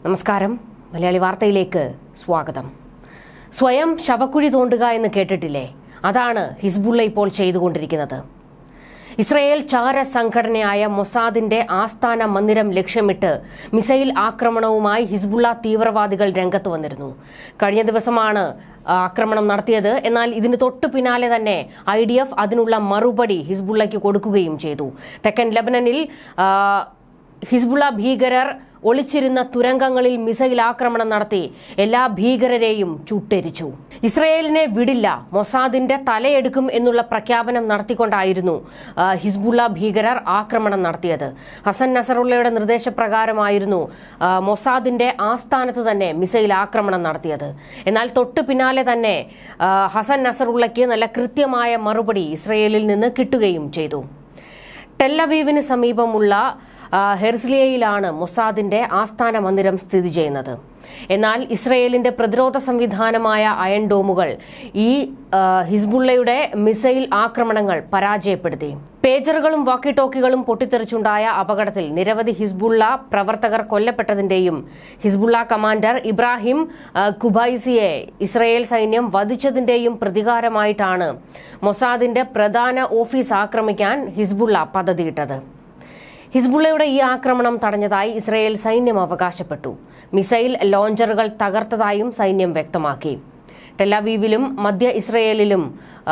നമസ്കാരം. മലയാളി വാർത്തയിലേക്ക് സ്വാഗതം. സ്വയം ശവക്കുഴി തോണ്ടുക എന്ന് കേട്ടിട്ടില്ലേ? അതാണ് ഹിസ്ബുള്ള ഇപ്പോൾ ചെയ്തുകൊണ്ടിരിക്കുന്നത്. ഇസ്രയേൽ ചാര സംഘടനയായ മൊസാദിന്റെ ആസ്ഥാന മന്ദിരം ലക്ഷ്യമിട്ട് മിസൈൽ ആക്രമണവുമായി ഹിസ്ബുള്ള തീവ്രവാദികൾ രംഗത്ത് വന്നിരുന്നു. കഴിഞ്ഞ ദിവസമാണ് ആക്രമണം നടത്തിയത്. എന്നാൽ ഇതിന് തൊട്ടു പിന്നാലെ തന്നെ IDF അതിനുള്ള മറുപടി ഹിസ്ബുള്ളയ്ക്ക് കൊടുക്കുകയും ചെയ്തു. തെക്കൻ ലെബനനിൽ ഹിസ്ബുള്ള ഭീകരർ ഒളിച്ചിരുന്ന തുരങ്കങ്ങളിൽ മിസൈൽ ആക്രമണം നടത്തി എല്ലാ ഭീകരരെയും ചുട്ടെരിച്ചു. ഇസ്രയേലിനെ വിടില്ല, മൊസാദിന്റെ തലയെടുക്കും എന്നുള്ള പ്രഖ്യാപനം നടത്തിക്കൊണ്ടായിരുന്നു ഹിസ്ബുള്ള ഭീകരർ ആക്രമണം നടത്തിയത്. ഹസൻ നസറുള്ളയുടെ നിർദ്ദേശപ്രകാരമായിരുന്നു മൊസാദിന്റെ ആസ്ഥാനത്ത് തന്നെ മിസൈൽ ആക്രമണം നടത്തിയത്. എന്നാൽ തൊട്ടു പിന്നാലെ തന്നെ ഹസൻ നസറുള്ളയ്ക്ക് നല്ല കൃത്യമായ മറുപടി ഇസ്രയേലിൽ നിന്ന് കിട്ടുകയും ചെയ്തു. ടെല്ലവീവിന് സമീപമുള്ള ഹെർസ്ലിയയിലാണ് മൊസാദിന്റെ ആസ്ഥാന മന്ദിരം സ്ഥിതി ചെയ്യുന്നത്. എന്നാൽ ഇസ്രയേലിന്റെ പ്രതിരോധ സംവിധാനമായ അയൺ ഡോമുകൾ ഈ ഹിസ്ബുള്ളയുടെ മിസൈൽ ആക്രമണങ്ങൾ പരാജയപ്പെടുത്തി. പേജറുകളും വാക്കി ടോക്കികളും പൊട്ടിത്തെറിച്ചുണ്ടായ അപകടത്തിൽ നിരവധി ഹിസ്ബുള്ള പ്രവർത്തകർ കൊല്ലപ്പെട്ടതിന്റെയും ഹിസ്ബുള്ള കമാൻഡർ ഇബ്രാഹിം ഖുബൈസിയെ ഇസ്രയേൽ സൈന്യം വധിച്ചതിന്റെയും പ്രതികാരമായിട്ടാണ് മൊസാദിന്റെ പ്രധാന ഓഫീസ് ആക്രമിക്കാൻ ഹിസ്ബുള്ള പദ്ധതിയിട്ടത്. ഹിസ്ബുള്ളയുടെ ഈ ആക്രമണം തടഞ്ഞതായി ഇസ്രയേൽ സൈന്യം അവകാശപ്പെട്ടു. മിസൈൽ ലോഞ്ചറുകൾ തകർത്തതായും സൈന്യം വ്യക്തമാക്കി. ടെലവീവിലും മധ്യ ഇസ്രയേലിലും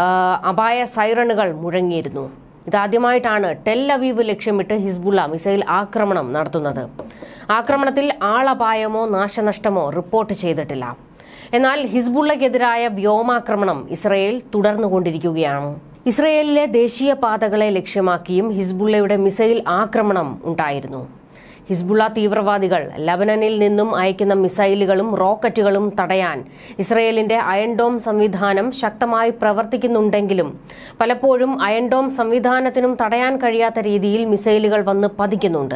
അപായ സൈറണുകൾ മുഴങ്ങിയിരുന്നു. ഇതാദ്യമായിട്ടാണ് ടെല്ലവീവ് ലക്ഷ്യമിട്ട് ഹിസ്ബുള്ള മിസൈൽ ആക്രമണം നടത്തുന്നത്. ആക്രമണത്തിൽ ആളപായമോ നാശനഷ്ടമോ റിപ്പോർട്ട് ചെയ്തിട്ടില്ല. എന്നാൽ ഹിസ്ബുള്ളയ്ക്കെതിരായ വ്യോമാക്രമണം ഇസ്രയേൽ തുടർന്നുകൊണ്ടിരിക്കുകയാണ്. ഇസ്രയേലിലെ ദേശീയ പാതകളെ ലക്ഷ്യമാക്കിയും ഹിസ്ബുള്ളയുടെ മിസൈൽ ആക്രമണം ഉണ്ടായിരുന്നു. ഹിസ്ബുള്ള തീവ്രവാദികൾ ലബനനിൽ നിന്നും അയക്കുന്ന മിസൈലുകളും റോക്കറ്റുകളും തടയാൻ ഇസ്രയേലിന്റെ അയൺ ഡോം സംവിധാനം ശക്തമായി പ്രവർത്തിക്കുന്നുണ്ടെങ്കിലും പലപ്പോഴും അയൺ ഡോം സംവിധാനത്തിനും തടയാൻ കഴിയാത്ത രീതിയിൽ മിസൈലുകൾ വന്ന് പതിക്കുന്നുണ്ട്.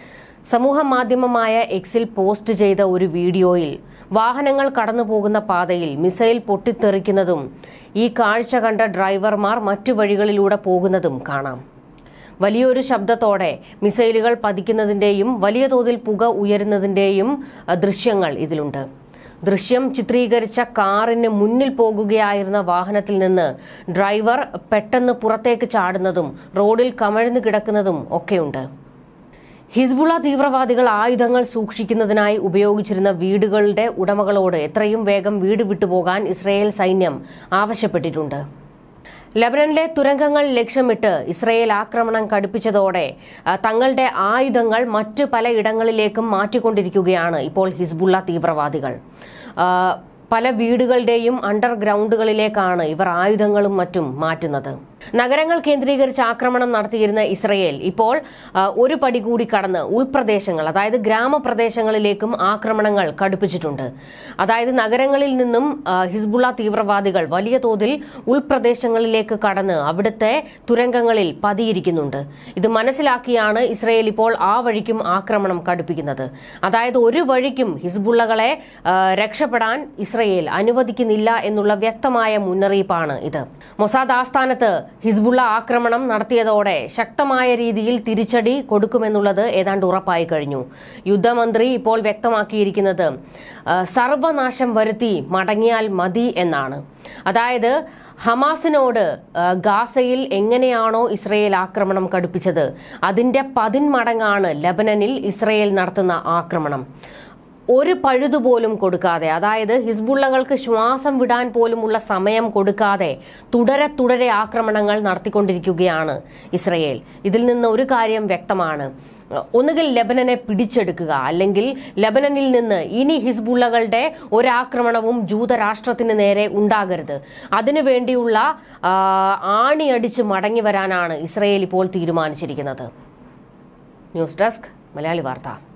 സമൂഹ മാധ്യമമായ എക്സിൽ പോസ്റ്റ് ചെയ്ത ഒരു വീഡിയോയിൽ വാഹനങ്ങൾ കടന്നുപോകുന്ന പാതയിൽ മിസൈൽ പൊട്ടിത്തെറിക്കുന്നതും ഈ കാഴ്ച കണ്ട ഡ്രൈവർമാർ മറ്റു വഴികളിലൂടെ പോകുന്നതും കാണാം. വലിയൊരു ശബ്ദത്തോടെ മിസൈലുകൾ പതിക്കുന്നതിന്റെയും വലിയ തോതിൽ പുക ഉയരുന്നതിന്റെയും ദൃശ്യങ്ങൾ ഇതിലുണ്ട്. ദൃശ്യം ചിത്രീകരിച്ച കാറിന് മുന്നിൽ പോകുകയായിരുന്ന വാഹനത്തിൽ നിന്ന് ഡ്രൈവർ പെട്ടെന്ന് പുറത്തേക്ക് ചാടുന്നതും റോഡിൽ കമഴ്ന്നു കിടക്കുന്നതും ഒക്കെയുണ്ട്. ഹിസ്ബുള്ള തീവ്രവാദികൾ ആയുധങ്ങൾ സൂക്ഷിക്കുന്നതിനായി ഉപയോഗിച്ചിരുന്ന വീടുകളുടെ ഉടമകളോട് എത്രയും വേഗം വീട് വിട്ടുപോകാൻ ഇസ്രയേൽ സൈന്യം ആവശ്യപ്പെട്ടിട്ടുണ്ട്. ലബനനിലെ തുരങ്കങ്ങൾ ലക്ഷ്യമിട്ട് ഇസ്രയേൽ ആക്രമണം കടുപ്പിച്ചതോടെ തങ്ങളുടെ ആയുധങ്ങൾ മറ്റു പലയിടങ്ങളിലേക്കും മാറ്റിക്കൊണ്ടിരിക്കുകയാണ് ഇപ്പോൾ ഹിസ്ബുള്ള തീവ്രവാദികൾ. പല വീടുകളുടെയും അണ്ടർഗ്രൗണ്ടുകളിലേക്കാണ് ഇവർ ആയുധങ്ങളും മറ്റും മാറ്റുന്നത്. നഗരങ്ങൾ കേന്ദ്രീകരിച്ച് ആക്രമണം നടത്തിയിരുന്ന ഇസ്രയേൽ ഇപ്പോൾ ഒരു പടി കൂടി കടന്ന് ഉൾപ്രദേശങ്ങൾ, അതായത് ഗ്രാമപ്രദേശങ്ങളിലേക്കും ആക്രമണങ്ങൾ കടുപ്പിച്ചിട്ടുണ്ട്. അതായത് നഗരങ്ങളിൽ നിന്നും ഹിസ്ബുള്ള തീവ്രവാദികൾ വലിയ തോതിൽ ഉൾപ്രദേശങ്ങളിലേക്ക് കടന്ന് അവിടുത്തെ തുരങ്കങ്ങളിൽ പതിയിരിക്കുന്നുണ്ട്. ഇത് മനസ്സിലാക്കിയാണ് ഇസ്രയേൽ ഇപ്പോൾ ആ വഴിക്കും ആക്രമണം കടുപ്പിക്കുന്നത്. അതായത് ഒരു വഴിക്കും ഹിസ്ബുള്ളകളെ രക്ഷപ്പെടാൻ ഇസ്രയേൽ അനുവദിക്കുന്നില്ല എന്നുള്ള വ്യക്തമായ മുന്നറിയിപ്പാണ് ഇത്. മൊസാദ് ആസ്ഥാനത്ത് ഹിസ്ബുള്ള ആക്രമണം നടത്തിയതോടെ ശക്തമായ രീതിയിൽ തിരിച്ചടി കൊടുക്കുമെന്നുള്ളത് ഏതാണ്ട് ഉറപ്പായി കഴിഞ്ഞു. യുദ്ധമന്ത്രി ഇപ്പോൾ വ്യക്തമാക്കിയിരിക്കുന്നത് സർവനാശം വരുത്തി മടങ്ങിയാൽ മതി എന്നാണ്. അതായത് ഹമാസിനോട് ഗാസയിൽ എങ്ങനെയാണോ ഇസ്രയേൽ ആക്രമണം കടുപ്പിച്ചത് അതിന്റെ 10 മടങ്ങാണ് ലബനനിൽ ഇസ്രയേൽ നടത്തുന്ന ആക്രമണം. ഒരു പഴുതുപോലും കൊടുക്കാതെ, അതായത് ഹിസ്ബുള്ളകൾക്ക് ശ്വാസം വിടാൻ പോലുമുള്ള സമയം കൊടുക്കാതെ തുടരെ ആക്രമണങ്ങൾ നടത്തിക്കൊണ്ടിരിക്കുകയാണ് ഇസ്രയേൽ. ഇതിൽ നിന്ന് ഒരു കാര്യം വ്യക്തമാണ്. ഒന്നുകിൽ ലബനനെ പിടിച്ചെടുക്കുക, അല്ലെങ്കിൽ ലബനനിൽ നിന്ന് ഇനി ഹിസ്ബുള്ളകളുടെ ഒരാക്രമണവും ജൂതരാഷ്ട്രത്തിന് നേരെ ഉണ്ടാകരുത്. അതിനുവേണ്ടിയുള്ള ആണിയടിച്ച് മടങ്ങി വരാനാണ് ഇസ്രയേൽ ഇപ്പോൾ തീരുമാനിച്ചിരിക്കുന്നത്. ന്യൂസ് ഡെസ്ക് മലയാളി വാർത്ത.